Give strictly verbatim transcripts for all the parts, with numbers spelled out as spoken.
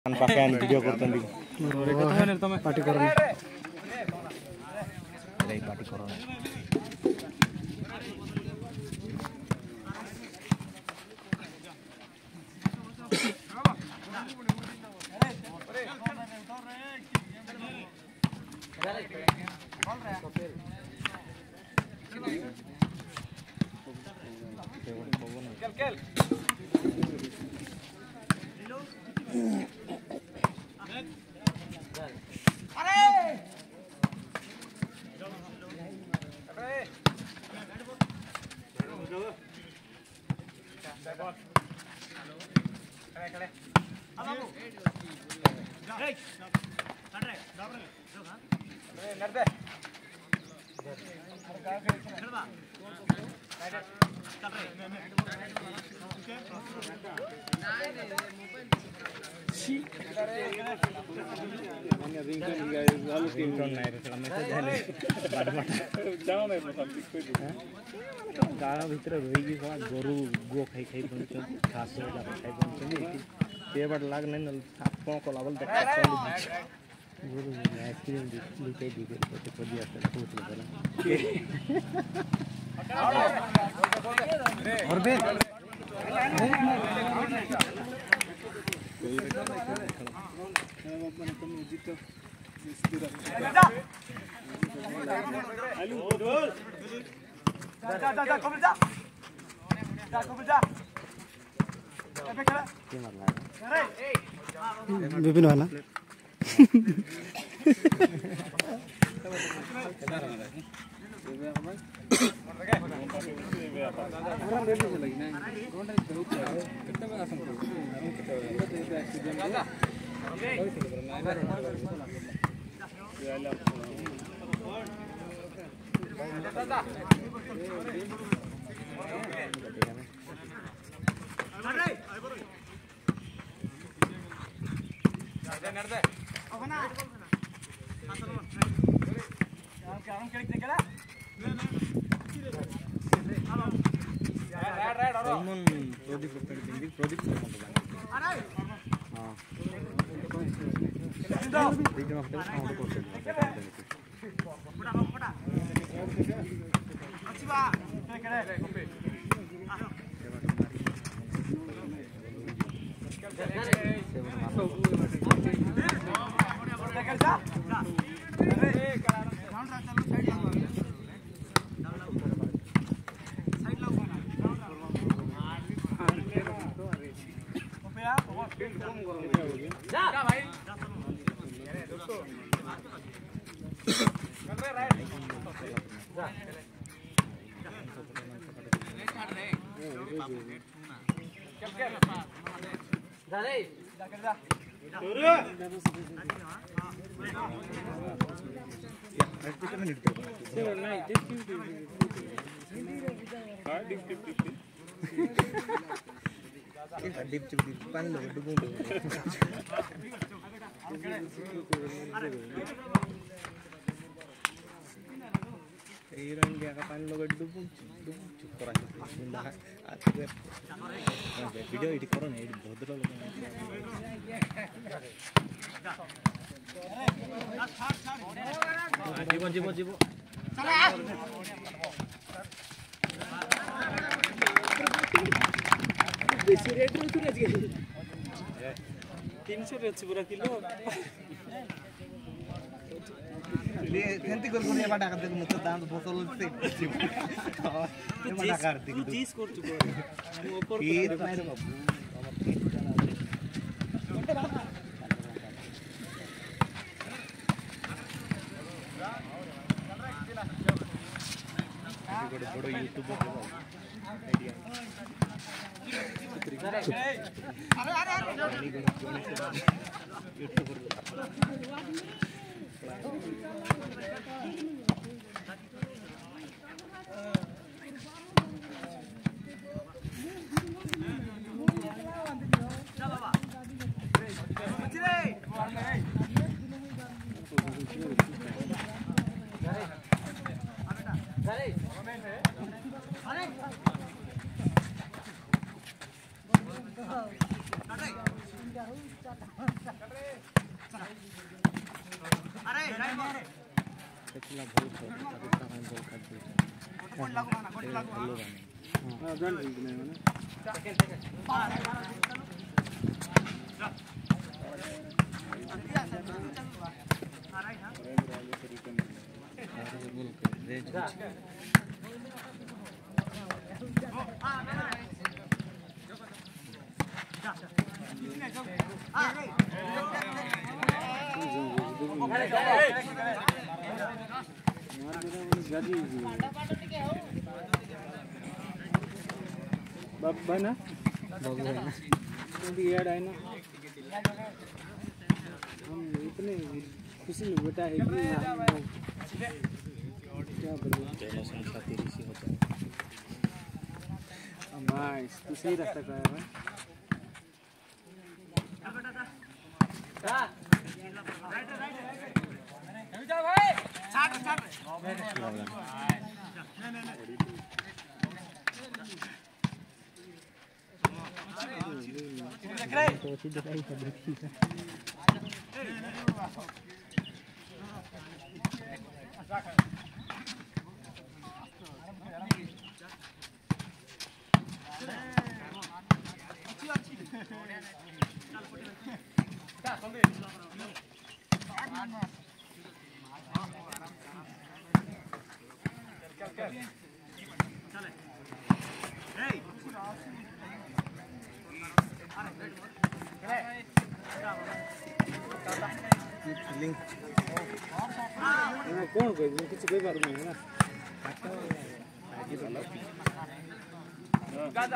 pakaian video kurang di party corona dari party corona kel kel गाँव भीतर रही गोरु गो खाई खाई घास खाई बे बार लाग नहीं आपको को लावल गोरु आइसक्रीम लुटे दी गई तो दिया पूछ और बे जा जा जा कबल जा जा कबल जा अबे खेला के मारना अरे विपिन वाला dip dip dip pan lo dubung irang dia kapan lo dubung dubung cukuran indah atau video ini koran ini bodol lo jibo jibo jibo तीन सौ रेट पूरा किलो ले थेंती कर कोने बाटा कर दे मुझे दाम बोतल से ये मना कर दी तू चीज कर चुका है वो ऊपर ये नहीं रे बाबू बड़े बड़े यूट्यूबर आइडिया अरे अरे यूट्यूबर अरे ଦେଖିଲା ବହୁତ ତାକୁ ତା ପାଇଁ ବହୁତ ଖାଦ୍ୟ ଭଲ ହଁ ଜାଣିଛନ୍ତି ନାଇଁ ମାନେ बाबा ना बाबू है ना क्योंकि याद आए ना हम इतने खुशी में बेटा है कि क्या बोलूं चलो संख्या तेरी सी होता है भाई तू सही रास्ता का है भाई राइट राइट जा भाई छाट छाट तो सीधे कहीं पर देखी है कौन कोई किसी कोई बात नहीं है ना गादा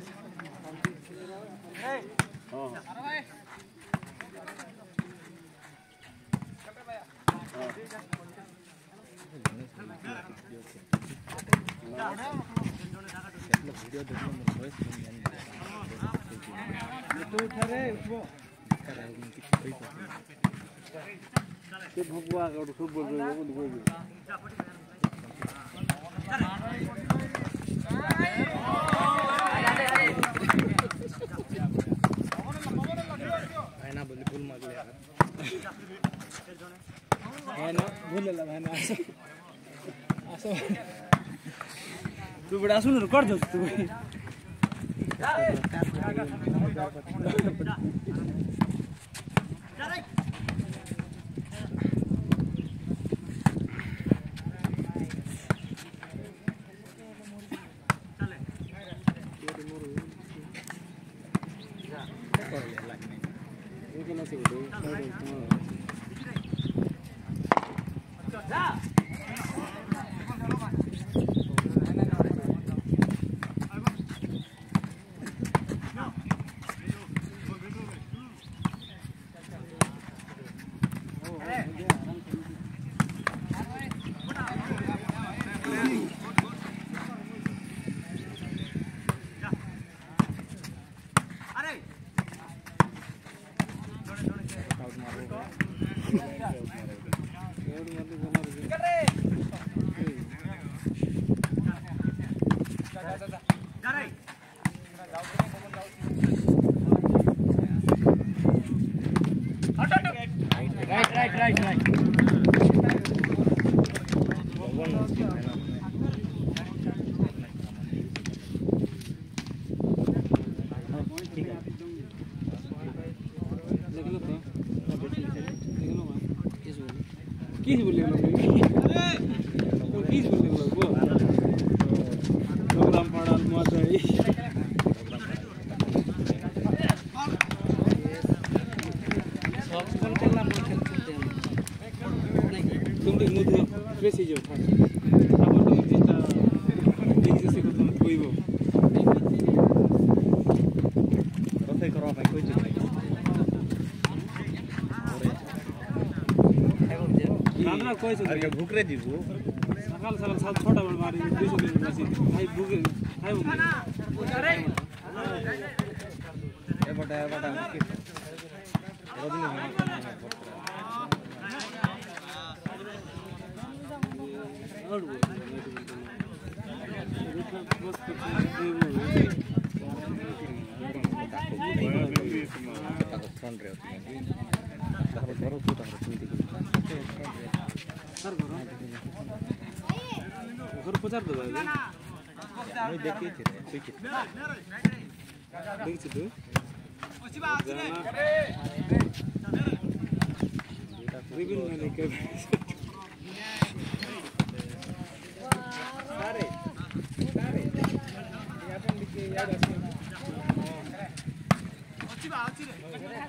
ए हां अरे भाई चल रे भैया वीडियो देखने में वॉइस नहीं तो उठा रे उठो करे कोई के भगवा और खूब बोल रहे हो बोल बोल है ना बोले भूल मार ले है ना भूल ला है ना आसो तू बड़ा सुन कर दो तू Right, right, right. किस बोले लोग किस बोले लोग वो प्रोग्राम पढ़ा मजा है सब कौन चलना तुम भी मुझे वैसे जो था अब तो जितना जैसे को तुम कोई वो रोते करो भाई कोई चीज नहीं नाना कोई सुन अरे भूख रे जीवो सकाल सकाल सात छोटा बड़ मारी दो सौ दिन मसी भाई भूख भाई भूख अरे ए बटा ए बटा रोदिन और सर घर घर पचार दो भाई मैं देखी थी देखी देखी तू रिबिन मैंने कर सारे सारे ये अपन लिखे याद आते अच्छी बात अच्छी रे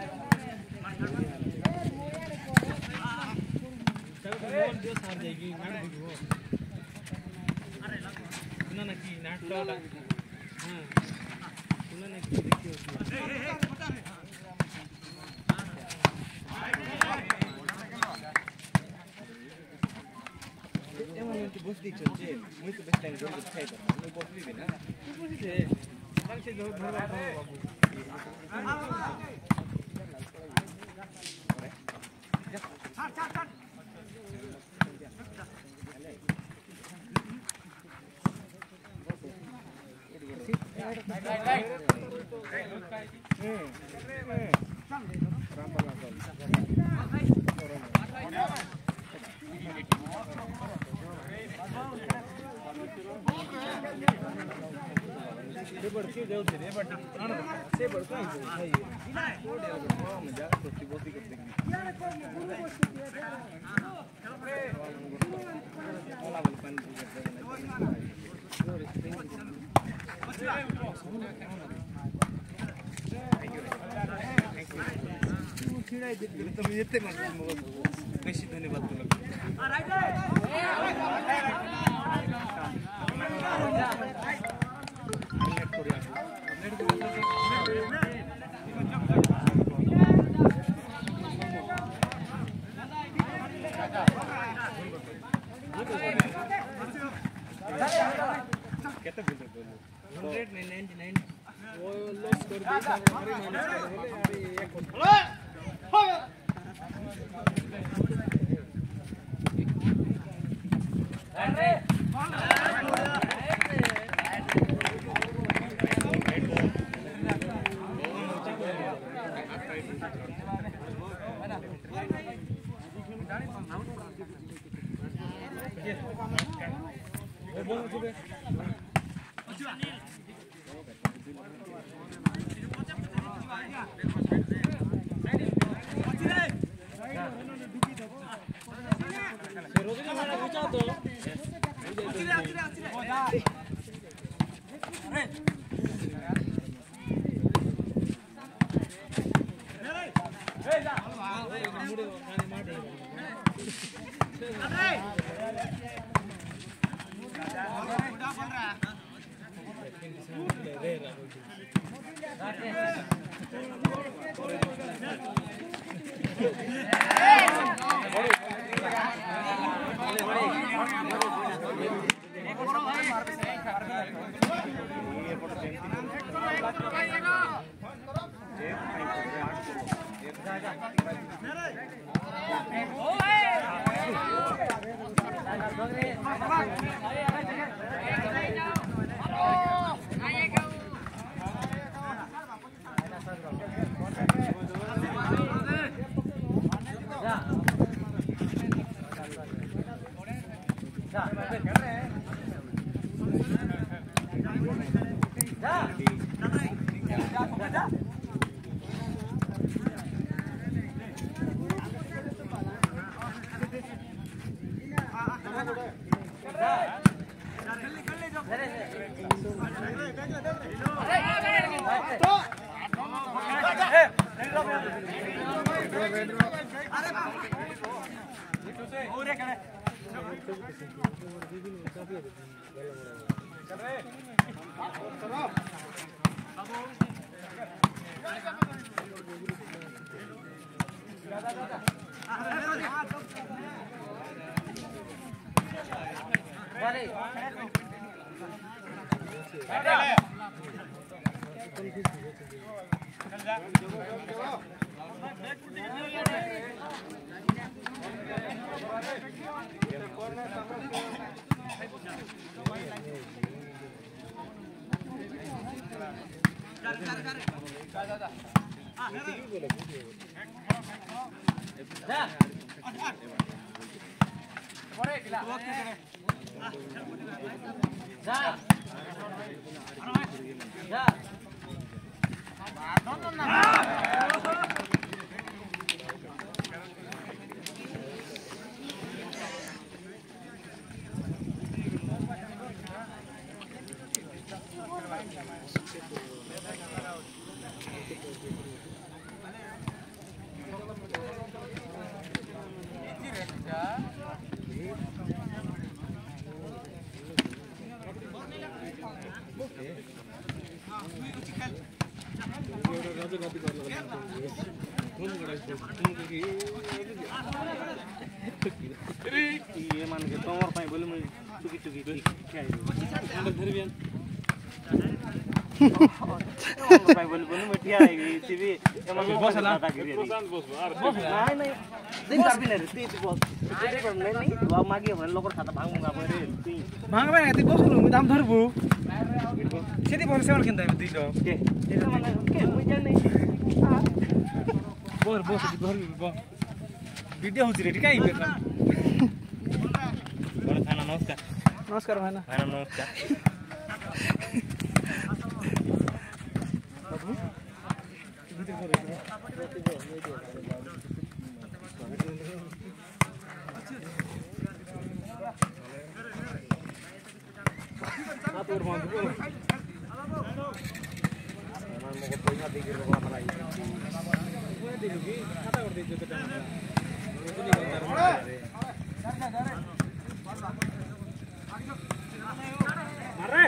चलो तो मोहन दियो सार जाएगी नाट देखो अरे सुना ना कि नाट तो हां सुना ना कि देखियो ए ए बता रे एमोमेंट बस्ती चलছে মই তো বেস্ট টাইম জন্য খাই তো মই বসলি না তুই বসিছে কালকে ধর ধর বাবু ছাড় ছাড় ছাড় से बढ़ के जाओ रे बट से बढ़ के जाओ भाई छोड़े अब मजा सोची बोती कर देंगे वाला वाला पानी करते हैं खिड़ाई दे तुम येते मत बेशी धन्यवाद तुला राइट कितना बिल बोलो one ninety-nine वो लॉस कर दिया हमारे माइनस कर बोले अरे एक हो गया अरे ये मान के तोमर पाई बोले मैं चुकी चुकी क्या है अंदर धर बियान पाई बोले बोले मैं ठिया है टीवी एमन बस ला प्रशांत बस नहीं नहीं दिन कर बिना रे ती बस तेरे पर नहीं नहीं वा मागे भने लोकर खाता भांगूंगा बरे ती भांग भाई ती बस नु दाम धरबु सेति बन सेवल किन दाइ दिलो के तेरे माने के मुई जाने बोर बोस घर बो वीडियो होची रे काई बेका बड़ा खाना नमस्कार नमस्कार भाइना भाइना नमस्कार आप और मान दो मान मको पैसा दे के रखा हमरा ये दे लुगी खाता कर दे जो बेटा मारे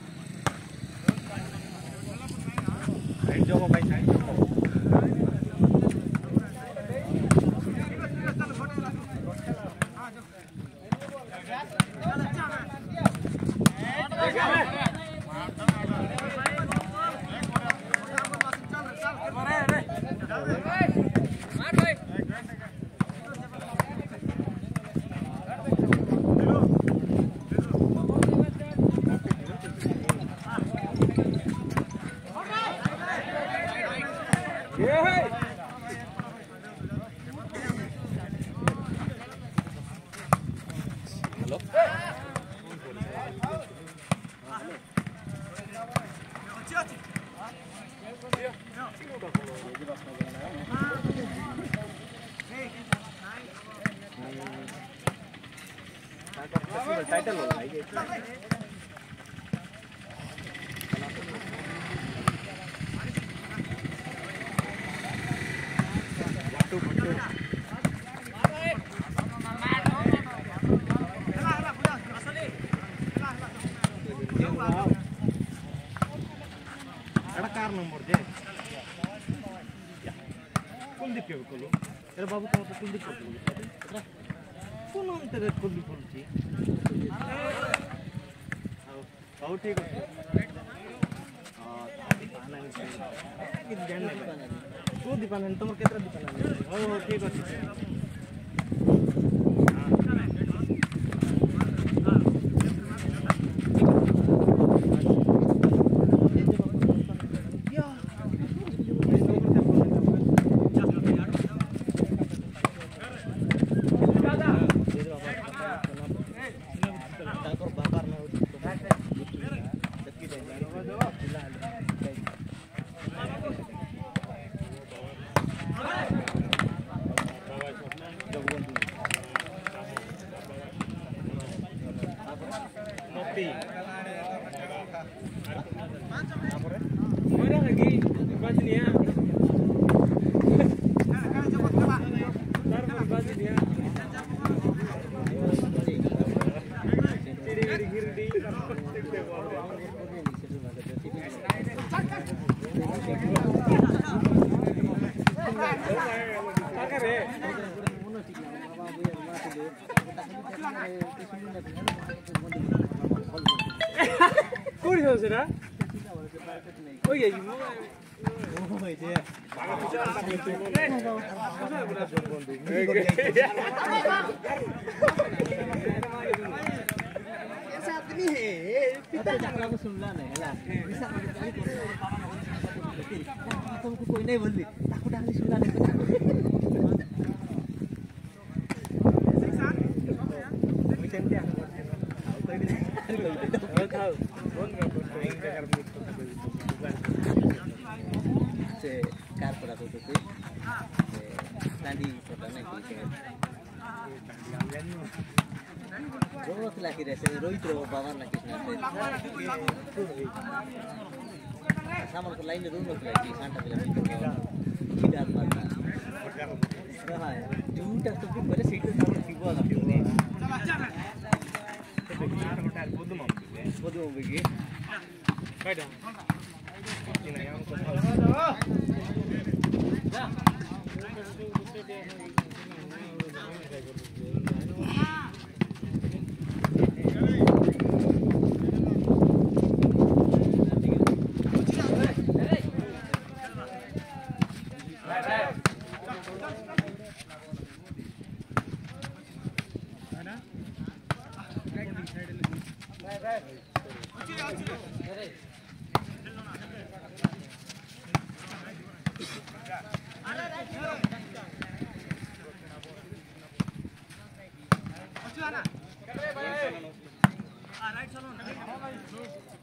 साइड जो भाई साइड जो टाइटल हो भाई कार नंबर दे कुलदीप के बोलो अरे बाबू तुम तो कुलदीप को बोलो कौन अंतर कुलदीप बोलची हाउ ठीक है हां पाना कि जान नहीं को दुकान तुम केतरा दुकान हो हो ठीक है कोई हो सरा ओए ये ओ भाई जे ऐसा आदमी है पिता जाकर को सुनला नहीं है ना तुमको कोई नहीं बोल दी ताको डाली सुनला नहीं खाओ फोन में कुछ टाइम का कर से कार पड़ा तो से नानी छोटा नहीं कुछ रोज लाके रहते रोहित रो बाबा ना कितना सामान को लाइन रूम में लाके कांटा पे लगा खिदात मारना रहा है झूठा तो भी बड़े सीट पे सामान पीवा लगे ने बोदू मम बोदू मम बेगे बैठ ini yang aku tahu right चलो